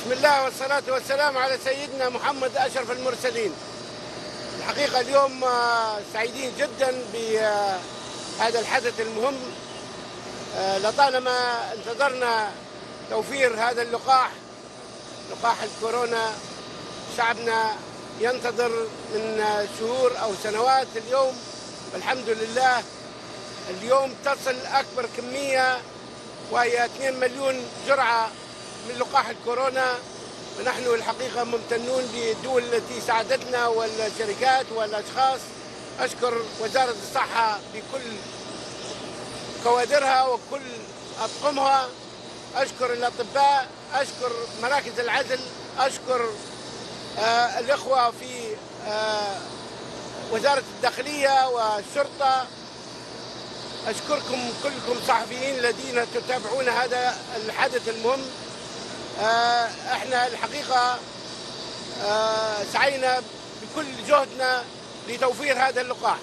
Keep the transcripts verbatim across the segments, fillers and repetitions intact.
بسم الله والصلاة والسلام على سيدنا محمد أشرف المرسلين. الحقيقة اليوم سعيدين جدا بهذا الحدث المهم. لطالما انتظرنا توفير هذا اللقاح، لقاح الكورونا. شعبنا ينتظر من شهور أو سنوات اليوم، والحمد لله اليوم تصل أكبر كمية وهي اثنين مليون جرعة من لقاح الكورونا. ونحن الحقيقة ممتنون للدول التي ساعدتنا والشركات والأشخاص. أشكر وزارة الصحة بكل كوادرها وكل أطقمها، أشكر الأطباء، أشكر مراكز العزل، أشكر آه الإخوة في آه وزارة الداخلية والشرطة. أشكركم كلكم صحفيين الذين تتابعون هذا الحدث المهم. آه احنا الحقيقة آه سعينا بكل جهدنا لتوفير هذا اللقاح،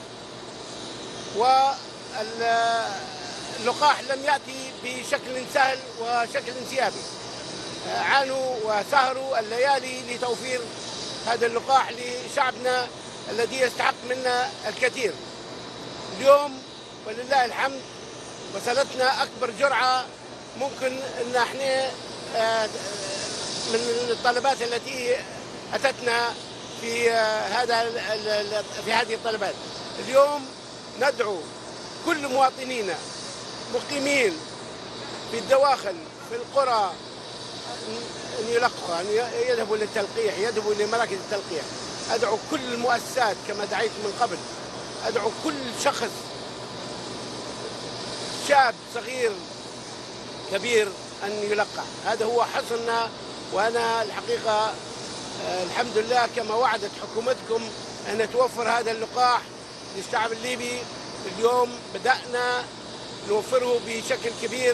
واللقاح لم يأتي بشكل سهل وشكل انسيابي. آه عانوا وسهروا الليالي لتوفير هذا اللقاح لشعبنا الذي يستحق منا الكثير. اليوم ولله الحمد وصلتنا أكبر جرعة ممكن أن احنا من الطلبات التي أتتنا في هذا في هذه الطلبات. اليوم ندعو كل مواطنينا مقيمين في الدواخل في القرى أن يلقوا، أن يذهبوا للتلقيح، يذهبوا لمراكز التلقيح. أدعو كل المؤسسات كما دعيت من قبل، أدعو كل شخص شاب صغير كبير أن يلقح. هذا هو حصلنا. وأنا الحقيقة الحمد لله كما وعدت حكومتكم أن توفر هذا اللقاح للشعب الليبي. اليوم بدأنا نوفره بشكل كبير،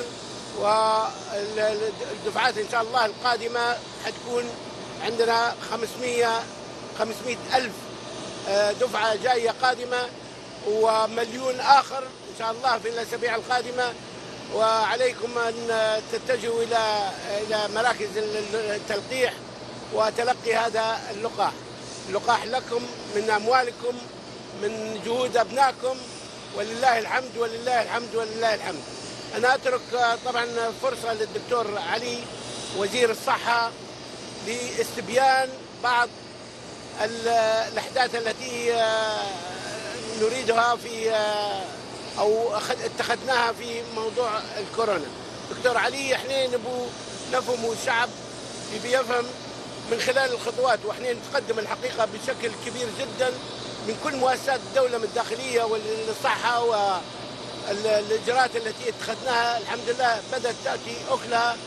والدفعات إن شاء الله القادمة حتكون عندنا خمسمئة ألف دفعة جاية قادمة، ومليون آخر إن شاء الله في الأسابيع القادمة. وعليكم أن تتجهوا إلى إلى مراكز التلقيح وتلقي هذا اللقاح. اللقاح لكم من أموالكم، من جهود أبنائكم، ولله الحمد ولله الحمد ولله الحمد. أنا أترك طبعا فرصة للدكتور علي وزير الصحة لاستبيان بعض الأحداث التي نريدها في أو اتخذناها في موضوع الكورونا. دكتور علي، احنا نبو نفهم الشعب بيفهم من خلال الخطوات، واحنا نتقدم الحقيقة بشكل كبير جدا من كل مؤسسات الدولة، من الداخلية والصحة، والإجراءات التي اتخذناها الحمد لله بدأت تأتي أكلها،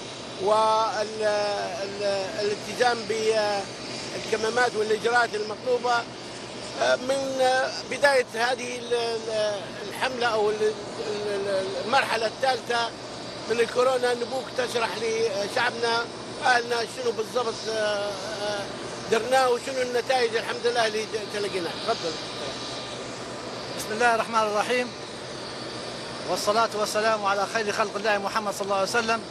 والالتزام بالكمامات والإجراءات المطلوبة. من بداية هذه الحملة أو المرحلة الثالثة من الكورونا نبوك تشرح لشعبنا أهلنا شنو بالضبط درناه وشنو النتائج الحمد لله اللي تلقيناها. تفضل. بسم الله الرحمن الرحيم، والصلاة والسلام على خير خلق الله محمد صلى الله عليه وسلم.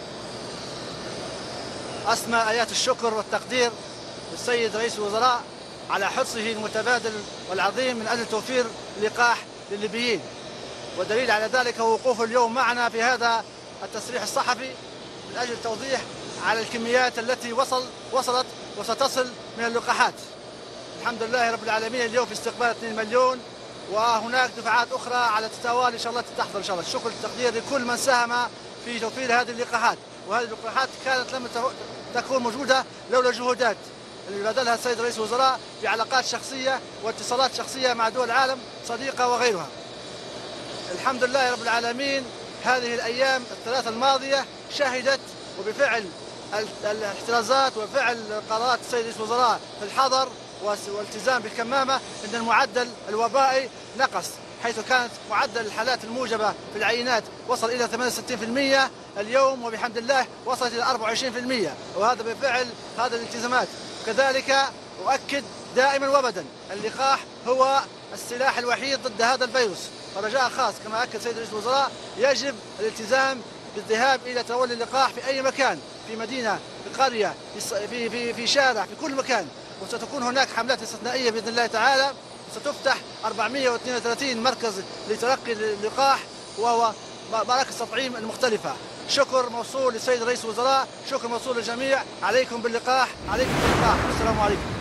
أسمى آيات الشكر والتقدير للسيد رئيس الوزراء على حرصه المتبادل والعظيم من أجل توفير لقاح للليبيين، ودليل على ذلك هو وقوفه اليوم معنا في هذا التصريح الصحفي من أجل التوضيح على الكميات التي وصل وصلت وستصل من اللقاحات. الحمد لله رب العالمين اليوم في استقبال اثنين مليون، وهناك دفعات أخرى على التوالي إن شاء الله تحضر إن شاء الله. الشكر والتقدير لكل من ساهم في توفير هذه اللقاحات، وهذه اللقاحات كانت لم تكون موجودة لولا جهودات اللي بذلها السيد رئيس الوزراء بعلاقات شخصية واتصالات شخصية مع دول العالم صديقة وغيرها. الحمد لله رب العالمين هذه الأيام الثلاثة الماضية شهدت وبفعل الاحترازات وفعل قرارات السيد رئيس الوزراء في الحظر والالتزام بالكمامة أن المعدل الوبائي نقص، حيث كانت معدل الحالات الموجبة في العينات وصل إلى ثمانية وستين بالمئة اليوم، وبحمد الله وصلت إلى أربعة وعشرين بالمئة، وهذا بفعل هذه الالتزامات. كذلك أؤكد دائما وابدا اللقاح هو السلاح الوحيد ضد هذا الفيروس، ورجاء خاص كما أكد سيد رئيس الوزراء يجب الالتزام بالذهاب إلى تولي اللقاح في أي مكان في مدينة قرية، في في في شارع، في كل مكان. وستكون هناك حملات استثنائية بإذن الله تعالى، وستفتح أربعمئة واثنين وثلاثين مركز لتلقي اللقاح وهو مراكز تطعيم المختلفة. شكر موصول للسيد رئيس الوزراء، شكر موصول للجميع. عليكم باللقاح، عليكم باللقاح. السلام عليكم.